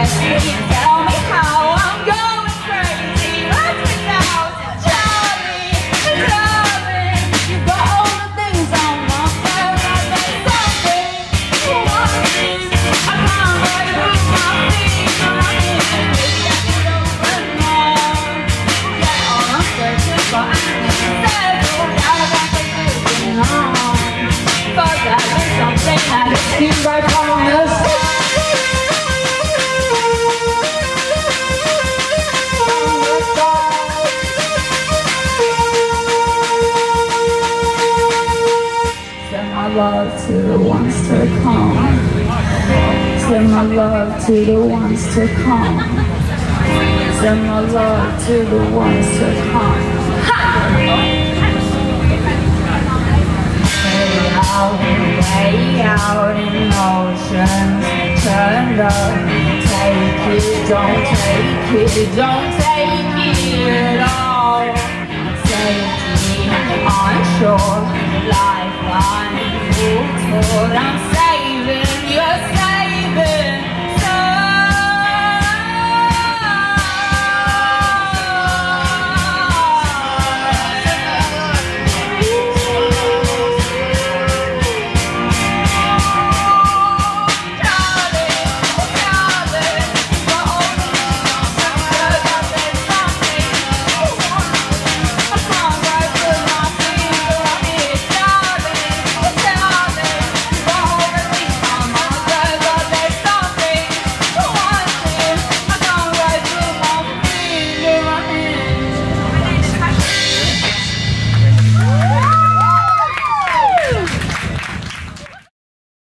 Please tell me how I'm going crazy. Lost without Charlie, darling. You got all the things on my phone. I got something you want me. I can't wait to lose my feet. And I can't make that open more. Yeah, all I'm searching for answers. Without a conversation on. But that is something that is seen by promise. My love to the ones to come. Send my love to the ones to come. Send my love to the ones to come. Way out in oceans turned up. Take it, don't take it, don't take it all. Safety on shore, lifeline full toward. I'm saving, you're saving.